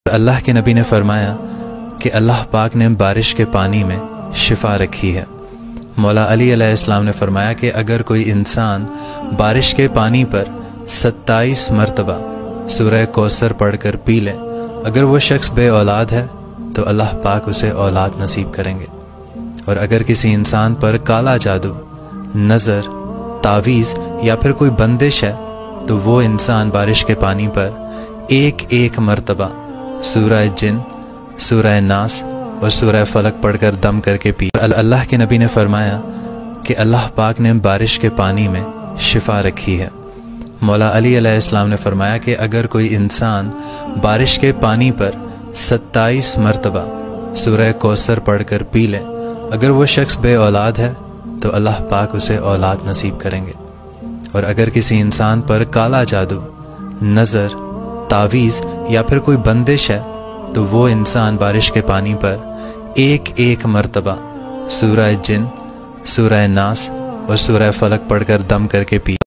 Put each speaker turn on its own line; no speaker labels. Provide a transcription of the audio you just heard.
اللہ کے نبی نے فرمایا کہ اللہ پاک نے بارش کے پانی میں شفا رکھی ہے۔ مولا علی علیہ السلام نے فرمایا کہ اگر کوئی انسان بارش کے پانی پر 27 مرتبہ سورہ کوثر پڑھ کر پی لے، اگر وہ شخص بے اولاد ہے تو اللہ پاک اسے اولاد نصیب کریں گے، اور اگر کسی انسان پر کالا جادو، نظر، تعویذ یا پھر کوئی بندش ہے تو وہ انسان بارش کے پانی پر ایک مرتبہ سورہ جن، سورہ ناس اور سورہ فلق پڑھ کر دم کر کے پی۔ اللہ کے نبی نے فرمایا کہ اللہ پاک نے بارش کے پانی میں شفا رکھی ہے۔ مولا علی علیہ السلام نے فرمایا کہ اگر کوئی انسان بارش کے پانی پر 27 مرتبہ سورہ کوثر پڑھ کر پی لے، اگر وہ شخص بے اولاد ہے تو اللہ پاک اسے اولاد نصیب کریں گے، اور اگر کسی انسان پر کالا جادو، نظر، تعویذ یا پھر کوئی بندش ہے تو وہ انسان بارش کے پانی پر ایک مرتبہ سورہ جن، سورہ ناس اور سورہ فلق پڑھ کر دم کر کے پی۔